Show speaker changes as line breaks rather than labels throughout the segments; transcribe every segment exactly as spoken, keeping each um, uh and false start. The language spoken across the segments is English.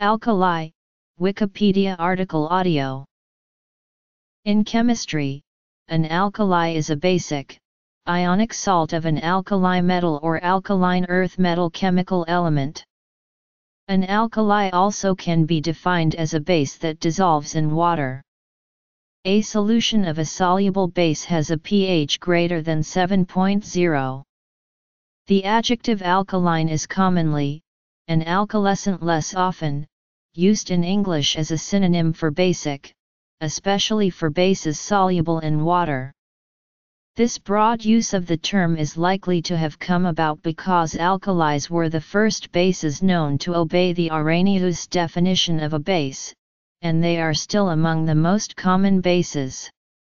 Alkali, Wikipedia article audio. In chemistry, an alkali is a basic, ionic salt of an alkali metal or alkaline earth metal chemical element. An alkali also can be defined as a base that dissolves in water. A solution of a soluble base has a pH greater than seven point zero. The adjective alkaline is commonly, and alkalescent less often, used in English as a synonym for basic, especially for bases soluble in water. This broad use of the term is likely to have come about because alkalis were the first bases known to obey the Arrhenius definition of a base, and they are still among the most common bases.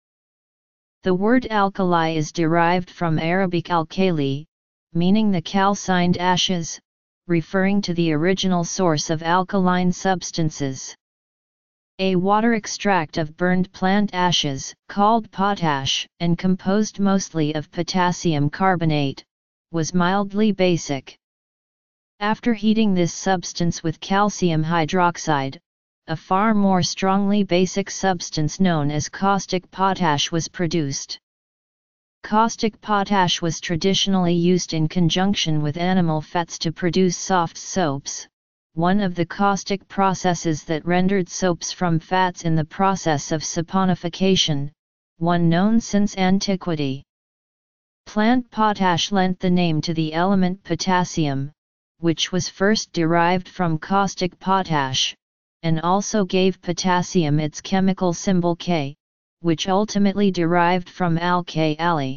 The word alkali is derived from Arabic alkali, meaning the calcined ashes, referring to the original source of alkaline substances. A water extract of burned plant ashes, called potash, and composed mostly of potassium carbonate, was mildly basic. After heating this substance with calcium hydroxide, a far more strongly basic substance known as caustic potash was produced. Caustic potash was traditionally used in conjunction with animal fats to produce soft soaps, one of the caustic processes that rendered soaps from fats in the process of saponification, one known since antiquity. Plant potash lent the name to the element potassium, which was first derived from caustic potash, and also gave potassium its chemical symbol K, which ultimately derived from alkali.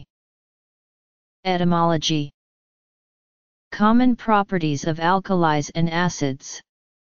Etymology. Common properties of alkalis and acids.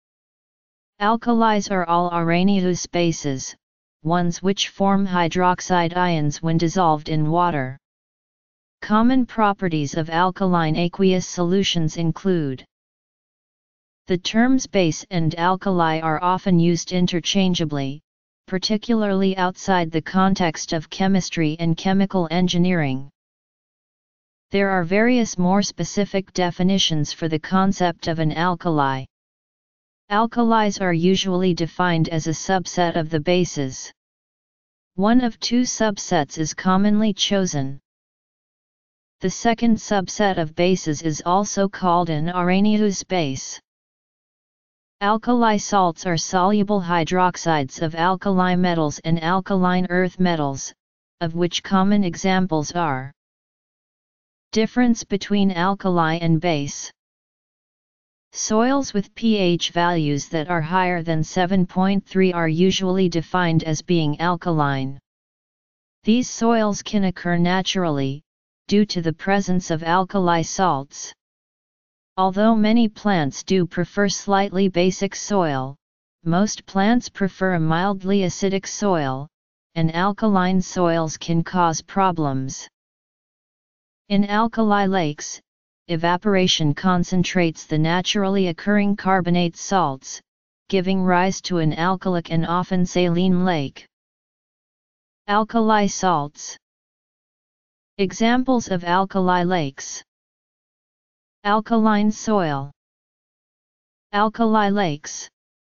Alkalis are all Arrhenius bases, ones which form hydroxide ions when dissolved in water. Common properties of alkaline aqueous solutions include: the terms base and alkali are often used interchangeably, particularly outside the context of chemistry and chemical engineering. There are various more specific definitions for the concept of an alkali. Alkalis are usually defined as a subset of the bases. One of two subsets is commonly chosen. The second subset of bases is also called an Arrhenius base. Alkali salts are soluble hydroxides of alkali metals and alkaline earth metals, of which common examples are: difference between alkali and base. Soils with pH values that are higher than seven point three are usually defined as being alkaline. These soils can occur naturally, due to the presence of alkali salts. Although many plants do prefer slightly basic soil, most plants prefer a mildly acidic soil, and alkaline soils can cause problems. In alkali lakes, evaporation concentrates the naturally occurring carbonate salts, giving rise to an alkalic and often saline lake. Alkali salts. Examples of alkali lakes: alkaline soil, alkali lakes.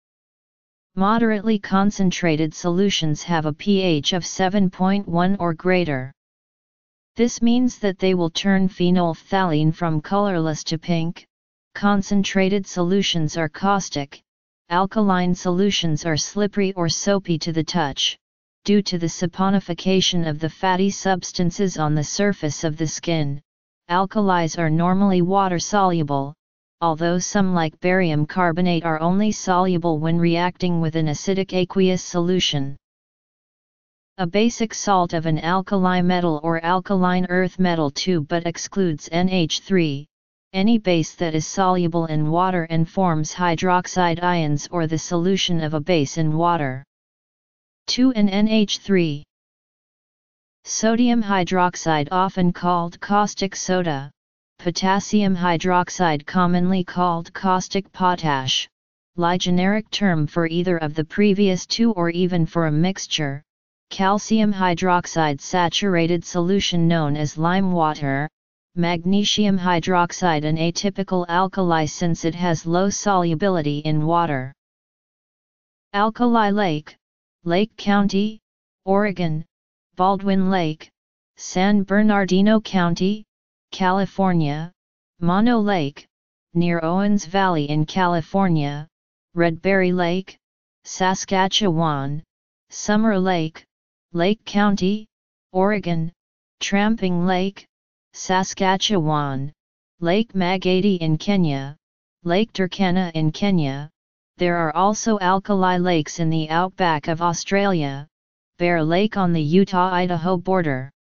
Moderately concentrated solutions have a pH of seven point one or greater. This means that they will turn phenolphthalein from colorless to pink. Concentrated solutions are caustic, alkaline solutions are slippery or soapy to the touch, due to the saponification of the fatty substances on the surface of the skin. Alkalis are normally water-soluble, although some like barium carbonate are only soluble when reacting with an acidic aqueous solution. A basic salt of an alkali metal or alkaline earth metal too but excludes N H three, any base that is soluble in water and forms hydroxide ions or the solution of a base in water. two and N H three. Sodium hydroxide, often called caustic soda, potassium hydroxide, commonly called caustic potash, lie generic term for either of the previous two or even for a mixture. Calcium hydroxide saturated solution known as lime water, magnesium hydroxide, an atypical alkali since it has low solubility in water. Alkali Lake, Lake County, Oregon, Baldwin Lake, San Bernardino County, California, Mono Lake, near Owens Valley in California, Redberry Lake, Saskatchewan, Summer Lake, Lake County, Oregon, Tramping Lake, Saskatchewan, Lake Magadi in Kenya, Lake Turkana in Kenya. There are also alkali lakes in the outback of Australia, Bear Lake on the Utah-Idaho border.